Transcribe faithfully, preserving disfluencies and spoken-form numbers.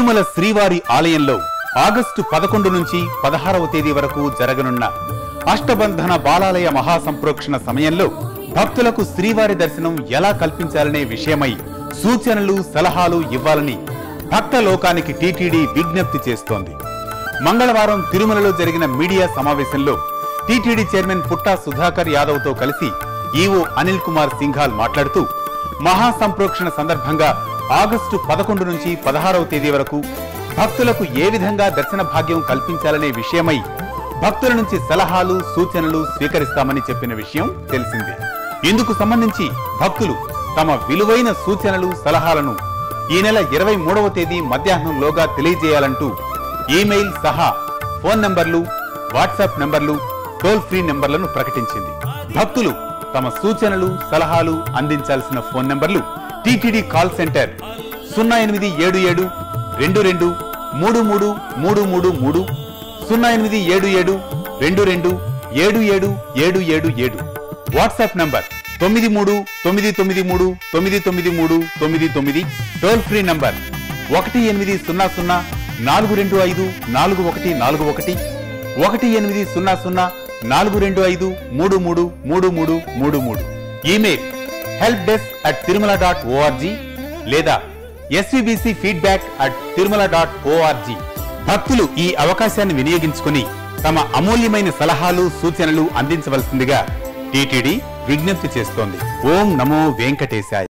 తిరుమల శ్రీవారి ఆలయంలో ఆగస్టు పదకొండు నుంచి పదహారవ తేదీ వరకు జరగనున్న అష్టబంధన బాలాలయ మహాసంప్రోక్షణ సమయంలో భక్తులకు శ్రీవారి దర్శనం ఎలా కల్పించాలనే విషయమై సూచనలు సలహాలు ఇవ్వాలని భక్త లోకానికి టీటీడీ విజ్ఞప్తి చేస్తోంది. మంగళవారం తిరుమలలో జరిగిన మీడియా సమావేశంలో టీటీడీ చైర్మన్ పుట్టా సుధాకర్ యాదవ్ తో కలిసి ఈవో అనిల్ కుమార్ సింఘాల్ మాట్లాడుతూ మహాసంప్రోక్షణ సందర్భంగా ఆగస్టు పదకొండు నుంచి పదహారవ తేదీ వరకు భక్తులకు ఏ విధంగా దర్శన భాగ్యం కల్పించాలనే విషయమై భక్తుల నుంచి సలహాలు సూచనలు స్వీకరిస్తామని చెప్పిన విషయం తెలిసిందే. ఇందుకు సంబంధించి భక్తులు తమ విలువైన సూచనలు సలహాలను ఈ నెల ఇరవై మూడవ తేదీ మధ్యాహ్నంలోగా తెలియజేయాలంటూ ఈమెయిల్ సహా ఫోన్ నంబర్లు, వాట్సాప్ నంబర్లు, టోల్ ఫ్రీ నంబర్లను ప్రకటించింది. భక్తులు తమ సూచనలు సలహాలు అందించాల్సిన ఫోన్ నంబర్లు టీటీడీ కాల్ సెంటర్ సున్నా ఎనిమిది ఏడు ఏడు రెండు రెండు మూడు మూడు మూడు మూడు మూడు సున్నా ఎనిమిది ఏడు ఏడు రెండు రెండు ఏడు ఏడు ఏడు ఏడు ఏడు వాట్సాప్ నంబర్ తొమ్మిది మూడు తొమ్మిది తొమ్మిది మూడు తొమ్మిది తొమ్మిది మూడు తొమ్మిది తొమ్మిది టోల్ ఫ్రీ నంబర్ ఒకటి ఎనిమిది సున్నా సున్నా నాలుగు రెండు ఐదు నాలుగు ఒకటి నాలుగు ఒకటి ఒకటి ఎనిమిది సున్నా సున్నా నాలుగు రెండు ఐదు మూడు మూడు మూడు మూడు మూడు మూడు email help desk at Tirumala dot ORG లేదా SVBC feedback at Tirumala dot ORG. భక్తులు ఈ అవకాశాన్ని వినియోగించుకుని తమ అమూల్యమైన సలహాలు సూచనలు అందించవలసిందిగా టీటీడీ విజ్ఞప్తి చేస్తోంది. ఓం నమో వెంకటేశాయ.